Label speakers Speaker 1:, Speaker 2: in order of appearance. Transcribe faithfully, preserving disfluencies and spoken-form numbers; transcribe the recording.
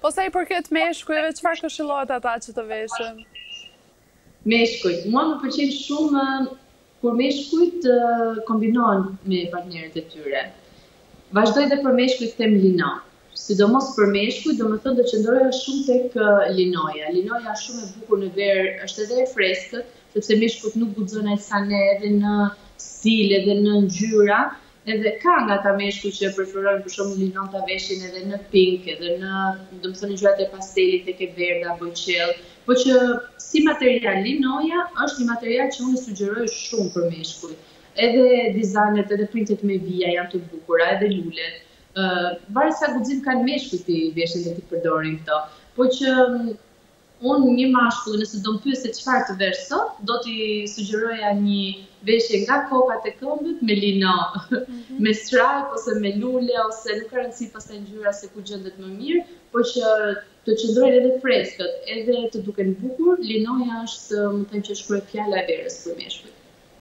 Speaker 1: Po sa i përket meshkujve, çfarë këshillojat ata që të veshin?
Speaker 2: Meshkujt. Mua më pëlqen shumë kur meshkujt uh, kombinohen me partnerët e tyre. Vazhdoj dhe për meshkujt them lino. Sidomos për meshkujt, do më thënë të qëndroja shumë tek uh, linoja. Linoja është shumë e bukur në verë, është edhe e freskët, sepse meshkujt nuk guxon ai sa ne edhe në stil, edhe në ngjyra. Edhe ka nga ta meshkuj që preferojnë për shumë linon të veshin edhe në pink, edhe në, do më thënë, ngjyrat e pastelit, tek e verda, bojqell, po që si material linoja është një material që unë sugjeroj shumë për meshkuj. Edhe dizajnet, edhe printet me vija janë të bukura, edhe lulet. Uh, Varet sa guxim kanë meshkuj të veshin dhe të përdorin këto. Po që unë një mashkull, nëse do më pyes se çfarë të vesh sot, do t'i sugjeroja një veshje nga kokat e këmbët me lino, mm-hmm. me strajp ose me lule, ose nuk ka rëndësi pastaj ngjyra se ku gjendet më mirë, po që të qëndrojnë edhe freskët, edhe të duken bukur. Linoja është, më them që shkruaj fjala e verës për meshkujt.